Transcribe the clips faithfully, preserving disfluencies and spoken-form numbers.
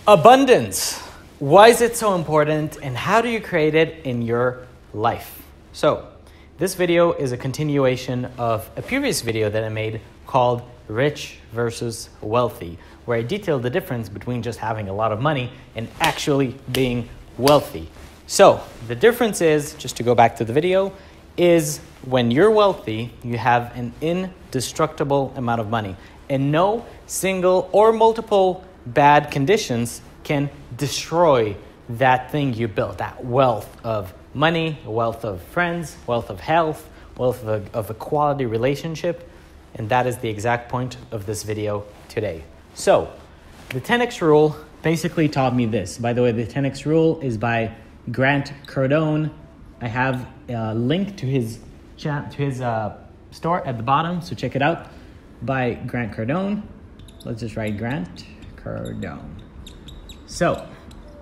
Abundance. Why is it so important and how do you create it in your life? So this video is a continuation of a previous video that I made called Rich versus Wealthy, where I detailed the difference between just having a lot of money and actually being wealthy. So the difference is, just to go back to the video, is when you're wealthy, you have an indestructible amount of money, and no single or multiple bad conditions can destroy that thing you built, that wealth of money, wealth of friends, wealth of health, wealth of a, of a quality relationship. And that is the exact point of this video today. So the ten X rule basically taught me this. By the way, the ten X rule is by Grant Cardone. I have a link to his chat, to his uh, store at the bottom, so check it out. By Grant Cardone. Let's just write Grant Cardone. So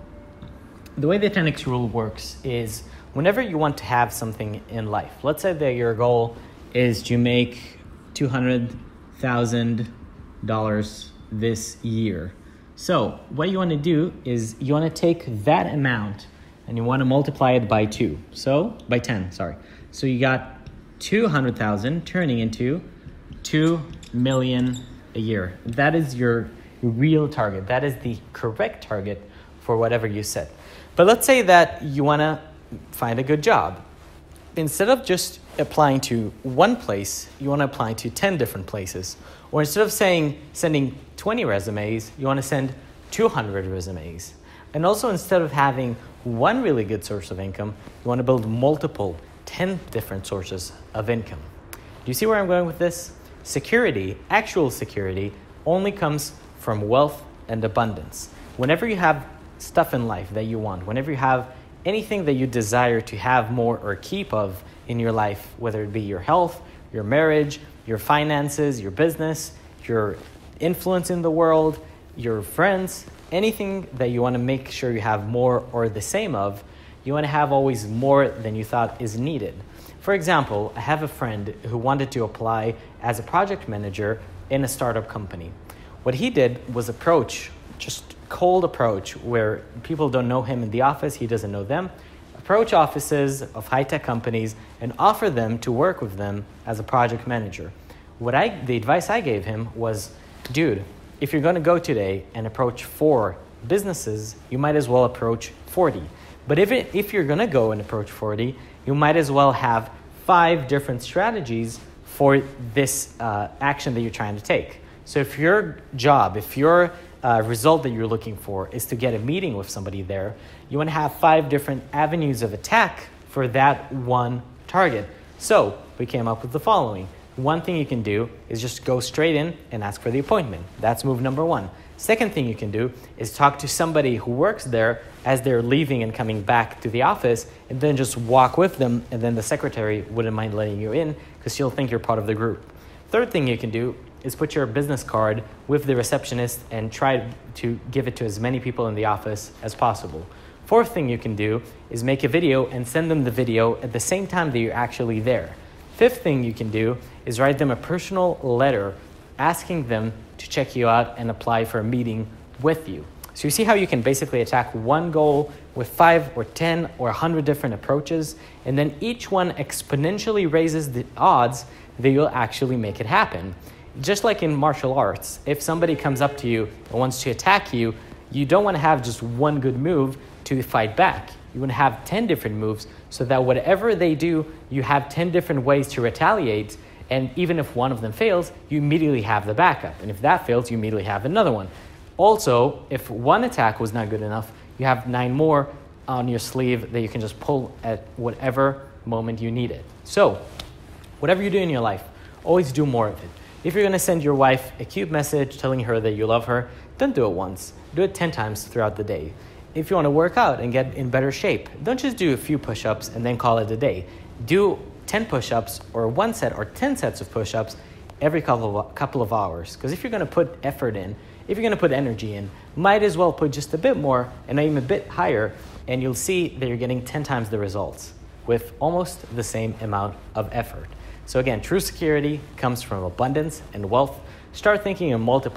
the way the ten X rule works is whenever you want to have something in life, let's say that your goal is to make two hundred thousand dollars this year. So what you want to do is you want to take that amount and you want to multiply it by two. So by ten, sorry. So you got two hundred thousand turning into two million a year. That is your real target. That is the correct target for whatever you set. But let's say that you want to find a good job. Instead of just applying to one place, you want to apply to ten different places. Or instead of saying sending twenty resumes, you want to send two hundred resumes. And also, instead of having one really good source of income, you want to build multiple, ten different sources of income. Do you see where I'm going with this? Security, actual security, only comes from wealth and abundance. Whenever you have stuff in life that you want, whenever you have anything that you desire to have more or keep of in your life, whether it be your health, your marriage, your finances, your business, your influence in the world, your friends, anything that you want to make sure you have more or the same of, you want to have always more than you thought is needed. For example, I have a friend who wanted to apply as a project manager in a startup company. What he did was approach, just cold approach, where people don't know him in the office, he doesn't know them, approach offices of high-tech companies and offer them to work with them as a project manager. What I, the advice I gave him was, dude, if you're going to go today and approach four businesses, you might as well approach forty. But if, it, if you're going to go and approach forty, you might as well have five different strategies for this uh, action that you're trying to take. So if your job, if your uh, result that you're looking for is to get a meeting with somebody there, you want to have five different avenues of attack for that one target. So we came up with the following. One thing you can do is just go straight in and ask for the appointment. That's move number one. Second thing you can do is talk to somebody who works there as they're leaving and coming back to the office, and then just walk with them, and then the secretary wouldn't mind letting you in because she'll think you're part of the group. Third thing you can do is put your business card with the receptionist and try to give it to as many people in the office as possible. Fourth thing you can do is make a video and send them the video at the same time that you're actually there. Fifth thing you can do is write them a personal letter asking them to check you out and apply for a meeting with you. So you see how you can basically attack one goal with five or ten or a hundred different approaches, and then each one exponentially raises the odds that you'll actually make it happen. Just like in martial arts, if somebody comes up to you and wants to attack you, you don't want to have just one good move to fight back. You want to have ten different moves so that whatever they do, you have ten different ways to retaliate. And even if one of them fails, you immediately have the backup. And if that fails, you immediately have another one. Also, if one attack was not good enough, you have nine more on your sleeve that you can just pull at whatever moment you need it. So whatever you do in your life, always do more of it. If you're going to send your wife a cute message telling her that you love her, don't do it once. Do it ten times throughout the day. If you want to work out and get in better shape, don't just do a few push-ups and then call it a day. Do ten push-ups or one set or ten sets of push-ups every couple of, couple of hours. Because if you're going to put effort in, if you're going to put energy in, might as well put just a bit more and aim a bit higher, and you'll see that you're getting ten times the results with almost the same amount of effort. So again, true security comes from abundance and wealth. Start thinking in multiples.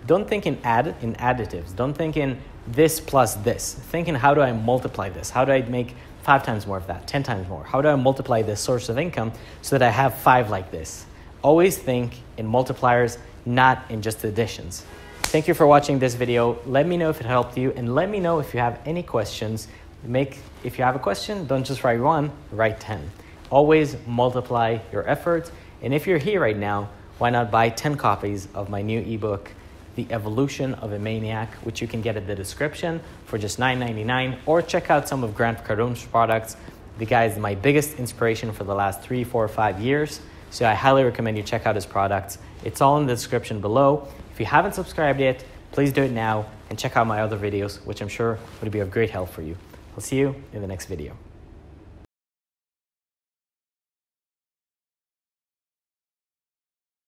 don't think in add in additives. Don't think in this plus this. Think in how do I multiply this? How do I make five times more of that, ten times more? How do I multiply this source of income so that I have five like this? Always think in multipliers, not in just additions. Thank you for watching this video. Let me know if it helped you, and let me know if you have any questions. Make, if you have a question, don't just write one, write ten. Always multiply your efforts. And if you're here right now, why not buy ten copies of my new ebook, The Evolution of a Maniac, which you can get in the description for just nine ninety-nine, or check out some of Grant Cardone's products. The guy is my biggest inspiration for the last three, four, five years. So I highly recommend you check out his products. It's all in the description below. If you haven't subscribed yet, please do it now and check out my other videos, which I'm sure would be of great help for you. I'll see you in the next video.